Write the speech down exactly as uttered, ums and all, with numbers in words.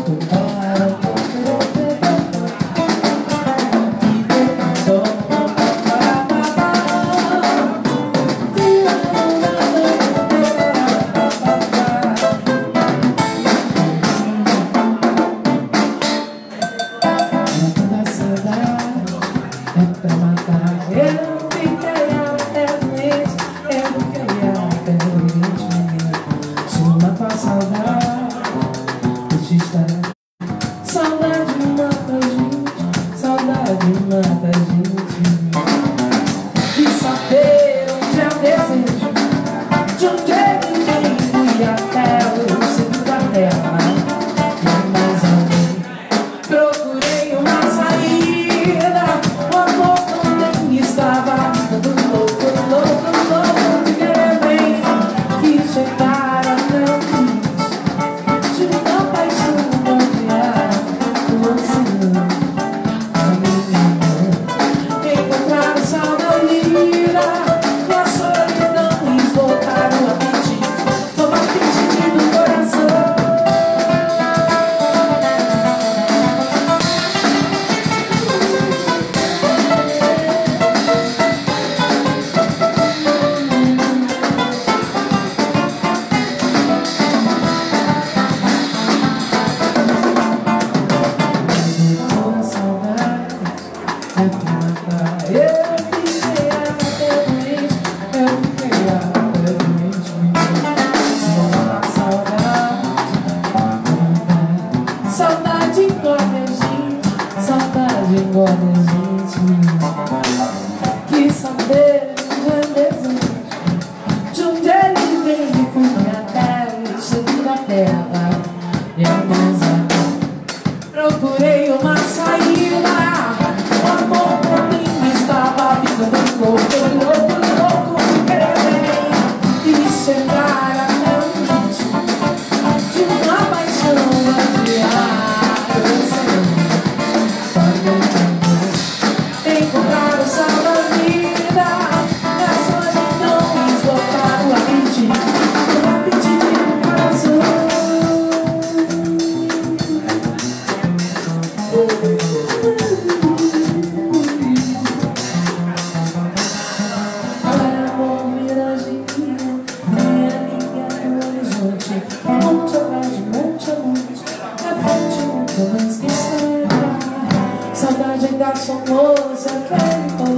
Saudade mata a gente, saudade mata a gente. E saber onde é o desejo, de onde ele vem e até o centro da terra. E mais alguém, procurei uma saída, o amor também estava ficando louco, louco, louco de querer bem. Quis chegar até o fim de uma paixão. Encontrar o sal da lira e a solidão esgotar o apetite, toma apetite do coração. Saudade engorda a gente, saudade engorda a gente. Quis saber onde é desejo, de onde ele vem e fui até o centro da terra. E a mesa procurei uma saída, o amor por mim estava ficando louco, louco, louco de querer bem. Quis chegar até o limite de uma paixão vazia. Encontrar o sal da vida, a solidão esgotar o apetite, o apetite do coração. Olha, amor, miraginha, minha amiga no horizonte, monte atrás de monte a monte, é forte, nunca mais que será. Saudade ainda sou moça, quero